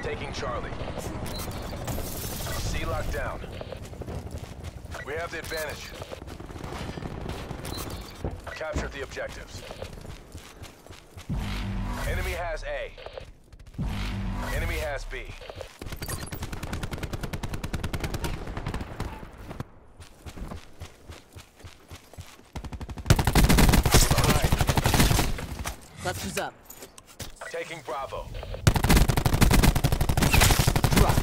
Taking Charlie. C locked down. We have the advantage. Capture the objectives. Enemy has A. Enemy has B. Clusters up. Taking Bravo. Drop.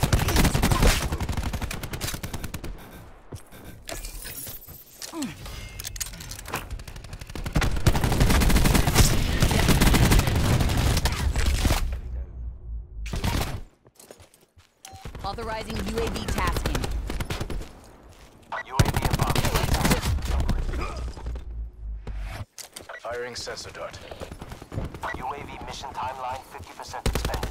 Authorizing UAV tasking. UAV above. Firing sensor dart. UAV mission timeline 50% expended.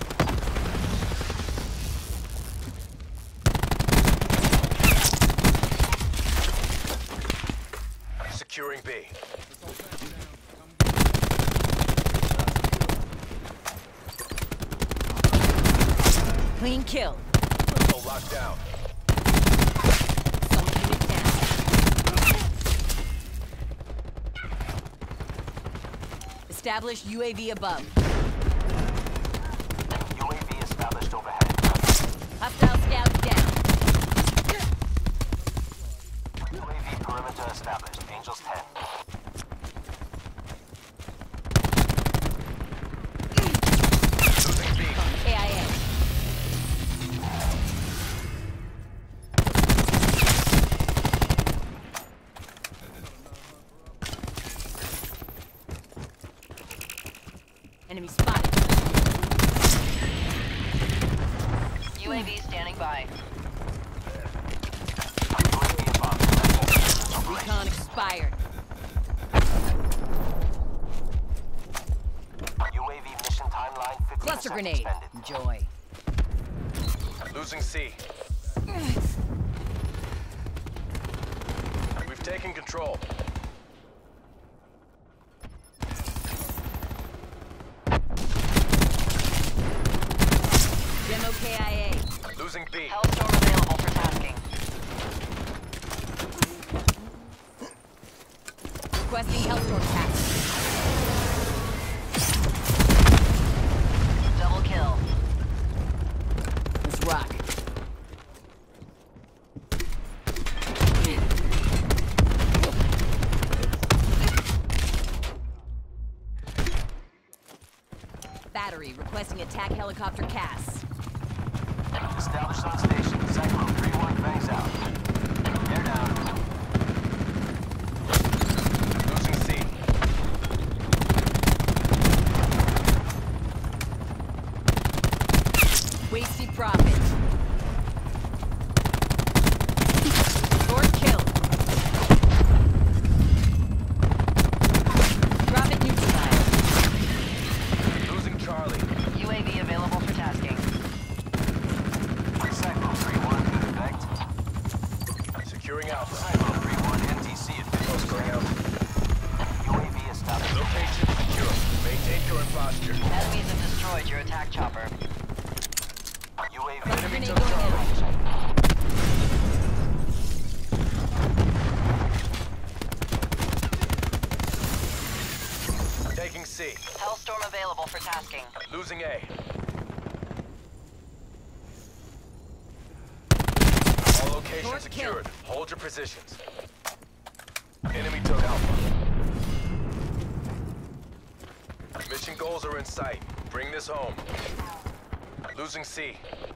Securing B. Clean kill. Bravo locked down. Some unit down. Establish UAV above. UAV established overhead. Hostile scout down. UAV perimeter established. Angels 10. Losing B. AIA. Enemy spotted. UAV standing by. UAV above. Recon expired. UAV mission timeline 50% Cluster grenade. expended. Enjoy. Losing C. We've taken control. Demo KIA. Losing B. Hellstorm available for tasking. Requesting Hellstorm task. Double kill. Let's rock. Battery requesting attack helicopter CAS. Established on station. Cyclone 3-1 bangs out. Air down. Losing C. Wasted profit. Short kill. Profit neutralized. Losing Charlie. UAV available for tasking. Cyclone 3-1 effect. Securing Alpha. Cyclone 3-1 NTC at Close going out. UAV established. Location secure. Maintain current posture. Enemies have destroyed your attack chopper. UAV Enemy Grenade took going Charlie. Taking C. Hellstorm available for tasking. Losing A. All locations Short kill. secured. Hold your positions. Enemy took Alpha. Mission goals are in sight. Bring this home. Losing C.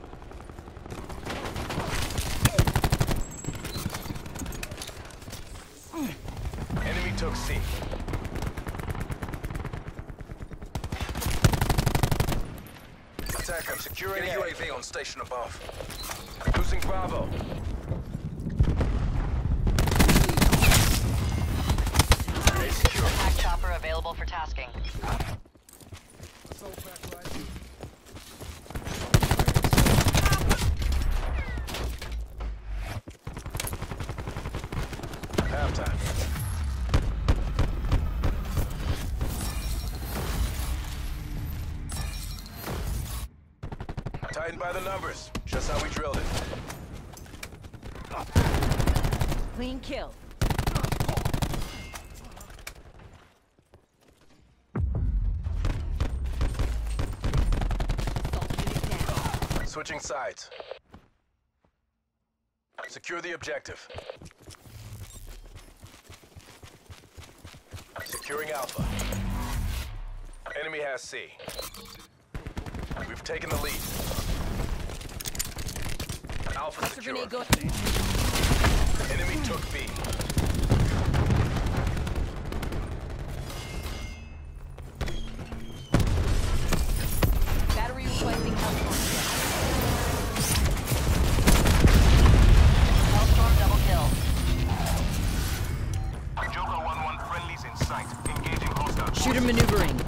Enemy took C. Attack, I'm securing Get A. a UAV on station above. Losing Bravo. A secure. Attack chopper available for tasking. Halftime. Fighting by the numbers, just how we drilled it. Clean kill. Assault unit down. Switching sides. Secure the objective. Securing Alpha. Enemy has C. We've taken the lead. Alpha Cluster secure. grenade going. Enemy took B. Battery requesting help. Hellstorm double kill. Joker 1-1 friendlies in sight. Engaging hostile. Shooter maneuvering.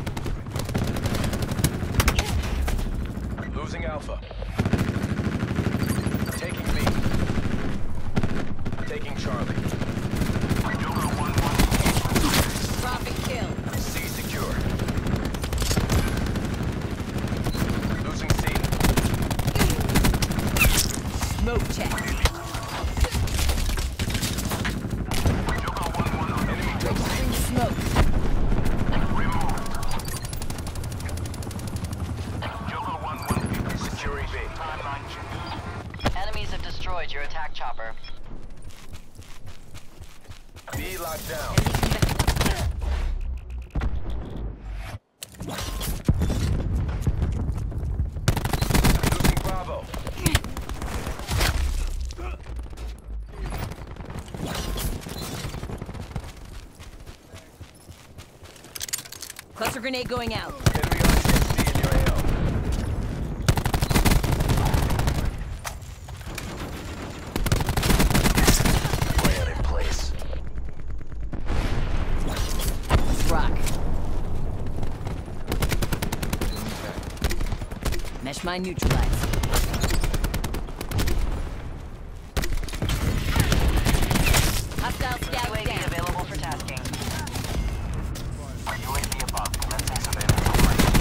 Losing Alpha. Taking B. Taking Charlie. Joker 1-1. Dropping kill. C secure. Losing C. Smoke check. Joker 1-1 on enemy. Registering smoke. Removed. Joker 1-1. Securing B. Timeline check. Enemies have destroyed your attack chopper. B locked down. Losing Bravo. Cluster grenade going out. Enemy on 60 in your AO. Plan in place. Let's rock. Mesh mine neutralized. Hostile scout UAV down. available for tasking. UAV above. Lenses available.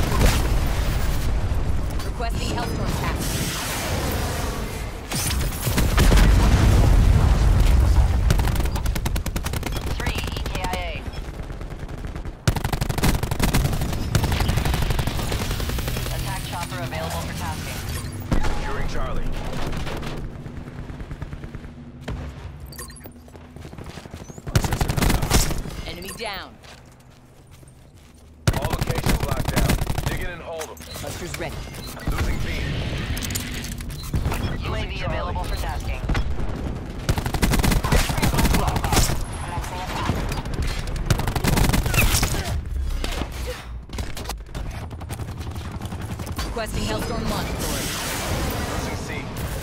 Requesting Hellstorm pass. Three EKIA. Attack chopper available for tasking. Securing Charlie. Enemy down. All locations locked down. Dig in and hold them. Cluster's ready. Losing B. UAV available for tasking. Requesting Hellstorm launch forward. Losing C.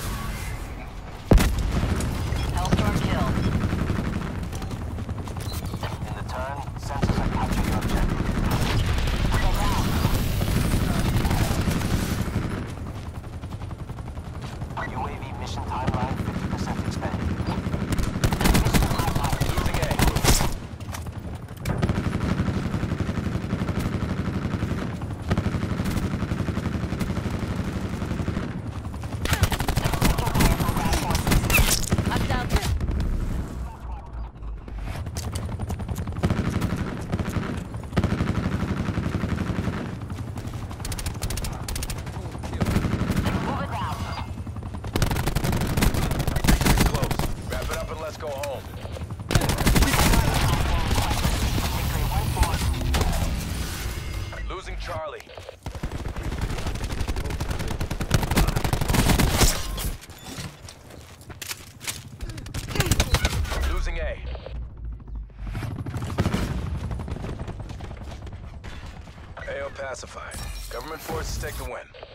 Hellstorm kill. In the turn, sensors are capturing your objective. UAV mission timeline 50% expended. Mission timeline. Losing A. Hostile. Close. Wrap it up and let's go home. Losing Charlie. Losing A. AO pacified. Government forces take the win.